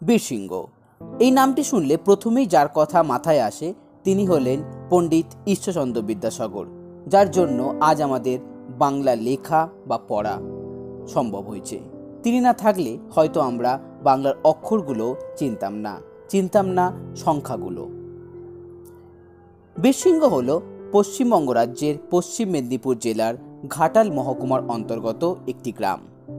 বীরসিংহ এই নামটি শুনলে প্রথমেই যার কথা মাথায় আসে তিনি হলেন পণ্ডিত ঈশ্বরচন্দ্র বিদ্যাসাগর, যার জন্য আজ আমাদের বাংলা লেখা বা পড়া সম্ভব হয়েছে। তিনি না থাকলে হয়তো আমরা বাংলার অক্ষরগুলো চিনতাম না সংখ্যাগুলো। বীরসিংহ হল পশ্চিমবঙ্গ রাজ্যের পশ্চিম মেদিনীপুর জেলার ঘাটাল মহকুমার অন্তর্গত একটি গ্রাম।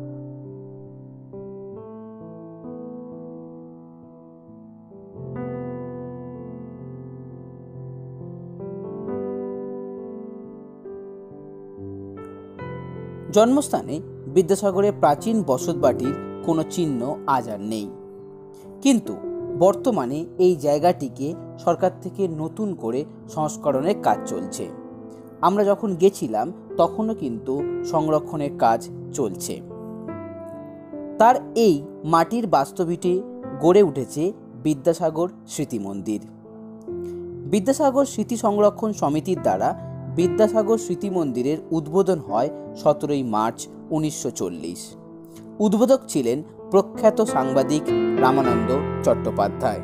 জন্মস্থানে বিদ্যাসাগরের প্রাচীন বসতবাটির কোনো চিহ্ন আজ আর নেই, কিন্তু বর্তমানে এই জায়গাটিকে সরকার থেকে নতুন করে সংস্করণের কাজ চলছে। আমরা যখন গেছিলাম তখনও কিন্তু সংরক্ষণের কাজ চলছে। তার এই মাটির বাস্তবিতে গড়ে উঠেছে বিদ্যাসাগর স্মৃতি মন্দির। বিদ্যাসাগর স্মৃতি সংরক্ষণ সমিতির দ্বারা বিদ্যাসাগর স্মৃতি মন্দিরের উদ্বোধন হয় 17 মার্চ 1940। উদ্বোধক ছিলেন প্রখ্যাত সাংবাদিক রামানন্দ চট্টোপাধ্যায়।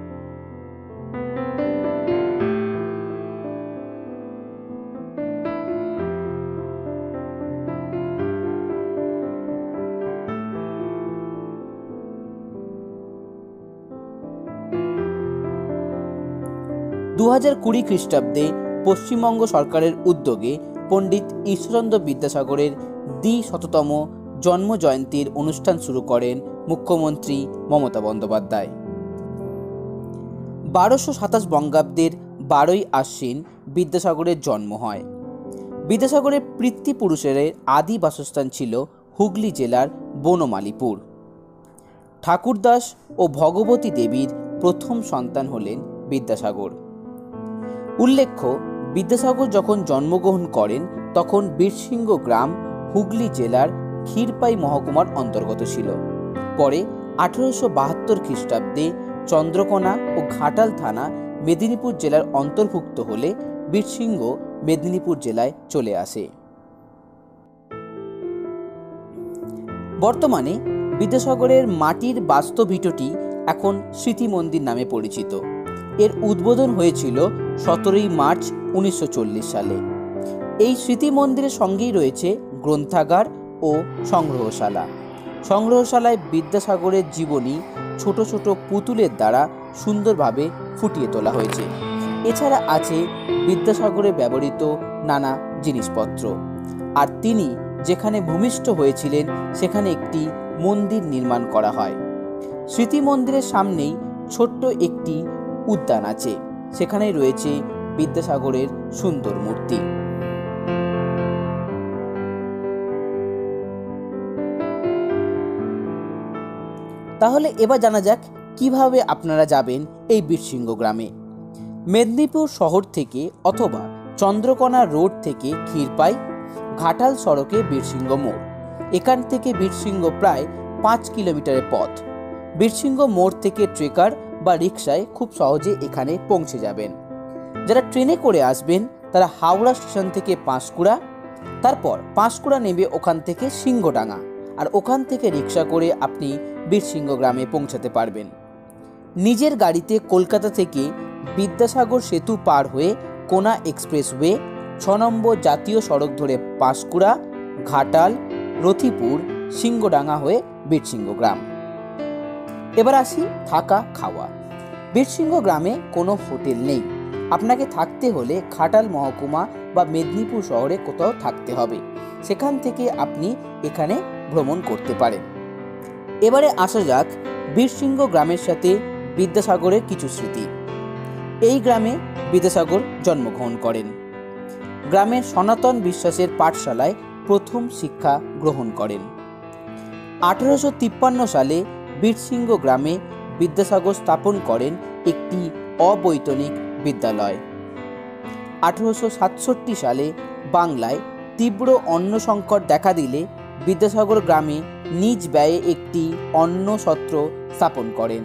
দু 2020 খ্রিস্টাব্দে পশ্চিমবঙ্গ সরকারের উদ্যোগে পণ্ডিত ঈশ্বরচন্দ্র বিদ্যাসাগরের 200তম জন্ম জয়ন্তীর অনুষ্ঠান শুরু করেন মুখ্যমন্ত্রী মমতা বন্দ্যোপাধ্যায়। 1227 বঙ্গাব্দের 12ই আশ্বিন বিদ্যাসাগরের জন্ম হয়। বিদ্যাসাগরের পিতৃপুরুষের আদি বাসস্থান ছিল হুগলি জেলার বনমালীপুর। ঠাকুরদাস ও ভগবতী দেবীর প্রথম সন্তান হলেন বিদ্যাসাগর। উল্লেখ্য, বিদ্যাসাগর যখন জন্মগ্রহণ করেন তখন বীরসিংহ গ্রাম হুগলি জেলার ক্ষীরপাই মহকুমার অন্তর্গত ছিল। পরে 1872 খ্রিস্টাব্দে চন্দ্রকোনা ও ঘাটাল থানা মেদিনীপুর জেলার অন্তর্ভুক্ত হলে বীরসিংহ মেদিনীপুর জেলায় চলে আসে। বর্তমানে বিদ্যাসাগরের মাটির বাস্তভিটটি এখন স্মৃতি মন্দির নামে পরিচিত। এর উদ্বোধন হয়েছিল 17 মার্চ 1940 সালে। এই স্মৃতি মন্দিরের সঙ্গেই রয়েছে গ্রন্থাগার ও সংগ্রহশালায় বিদ্যাসাগরের জীবনী ছোট ছোট পুতুলের দ্বারা সুন্দরভাবে ফুটিয়ে তোলা হয়েছে। এছাড়া আছে বিদ্যাসাগরে ব্যবহৃত নানা জিনিসপত্র। আর তিনি যেখানে ভূমিষ্ঠ হয়েছিলেন সেখানে একটি মন্দির নির্মাণ করা হয়। স্মৃতি মন্দিরের সামনেই ছোট্ট একটি উদ্যান আছে, সেখানেই রয়েছে বিদ্যাসাগরের সুন্দর মূর্তি। তাহলে এবার জানা যাক কিভাবে আপনারা যাবেন এই বীরসিংহ গ্রামে। মেদিনীপুর শহর থেকে অথবা চন্দ্রকোনা রোড থেকে ক্ষীরপাই, ঘাটাল সড়কে বীরসিংহ মোড়। এখান থেকে বীরসিংহ প্রায় 5 কিলোমিটারের পথ। বীরসিংহ মোড় থেকে ট্রেকার বা রিক্সায় খুব সহজে এখানে পৌঁছে যাবেন। যারা ট্রেনে করে আসবেন তারা হাওড়া স্টেশন থেকে পাঁশকুড়া, তারপর পাঁশকুড়া নেমে ওখান থেকে সিংহডাঙ্গা, আর ওখান থেকে রিক্সা করে আপনি বীরসিংহ গ্রামে পৌঁছাতে পারবেন। নিজের গাড়িতে কলকাতা থেকে বিদ্যাসাগর সেতু পার হয়ে কোনা এক্সপ্রেসওয়ে, 6 নম্বর জাতীয় সড়ক ধরে পাঁশকুড়া, ঘাটাল, রথিপুর, সিংহডাঙ্গা হয়ে বীরসিংহ গ্রাম। এবার আসি থাকা খাওয়া। বীরসিংহ গ্রামে কোনো হোটেল নেই। আপনাকে থাকতে হলে ঘাটাল মহকুমা বা মেদিনীপুর শহরে কোথাও থাকতে হবে। সেখান থেকে আপনি এখানে ভ্রমণ করতে পারেন। এবারে আসা যাক বীরসিংহ গ্রামের সাথে বিদ্যাসাগরের কিছু স্মৃতি। এই গ্রামে বিদ্যাসাগর জন্মগ্রহণ করেন। গ্রামের সনাতন বিশ্বাসের পাঠশালায় প্রথম শিক্ষা গ্রহণ করেন। 1853 সালে বীরসিংহ গ্রামে বিদ্যাসাগর স্থাপন করেন একটি অবৈতনিক বিদ্যালয়। 1867 সালে বাংলায় তীব্র অন্ন সংকট দেখা দিলে বিদ্যাসাগর গ্রামে নিজ ব্যয়ে একটি অন্ন সত্র স্থাপন করেন।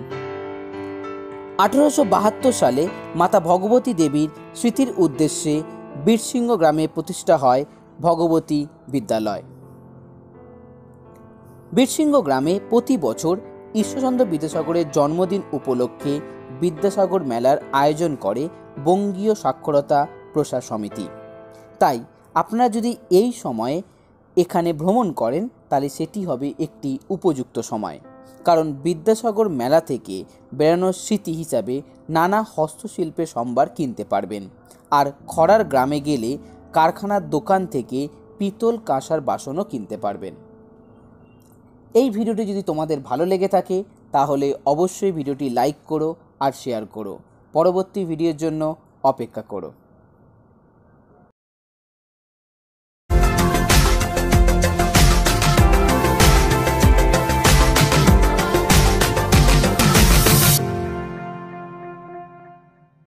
1872 সালে মাতা ভগবতী দেবীর স্মৃতির উদ্দেশ্যে বীরসিংহ গ্রামে প্রতিষ্ঠা হয় ভগবতী বিদ্যালয়। বীরসিংহ গ্রামে প্রতি বছর ঈশ্বরচন্দ্র বিদ্যাসাগরের জন্মদিন উপলক্ষে বিদ্যাসাগর মেলার আয়োজন করে বঙ্গীয় সাক্ষরতা প্রসার সমিতি। তাই আপনারা যদি এই সময়ে এখানে ভ্রমণ করেন তাহলে সেটি হবে একটি উপযুক্ত সময়, কারণ বিদ্যাসাগর মেলা থেকে বেড়ানোর স্মৃতি হিসাবে নানা হস্তশিল্পের সম্ভার কিনতে পারবেন। আর খড়ার গ্রামে গেলে কারখানার দোকান থেকে পিতল কাঁসার বাসনও কিনতে পারবেন। এই ভিডিওটি যদি তোমাদের ভালো লেগে থাকে তাহলে অবশ্যই ভিডিওটি লাইক করো আর শেয়ার করো। পরবর্তী ভিডিওর জন্য অপেক্ষা করো।